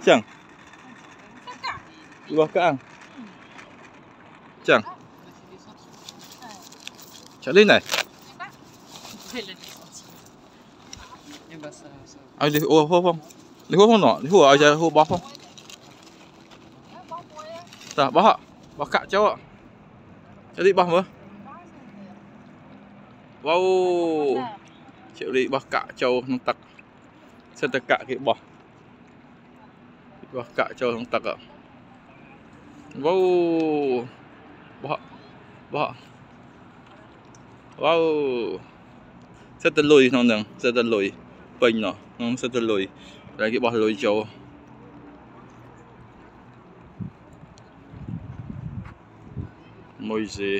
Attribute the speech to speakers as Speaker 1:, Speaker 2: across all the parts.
Speaker 1: Chẳng. Di bawah Kak Ang. Chẳng. Cak Lin này. Ai đi ô không? Đi hô không nọ, đi hô ai giờ hô bó không? Ta bó họ, bó Kak cháu ạ. Jadi bó mơ. Wow. Cik Lik bó Kak cháu nông tắc. Sẽ tất cả cái bó. Bó Kak cháu nông tắc ạ. Wow. Bó. Bó. Wow. Sẽ tất lùi nông nâng, sẽ tất lùi. Bình nọ, nông sẽ tất lùi. Đây cái bó lùi cháu. Môi gì.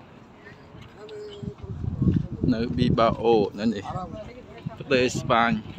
Speaker 1: នៅ Bilbao นั่นเองประเทศสเปน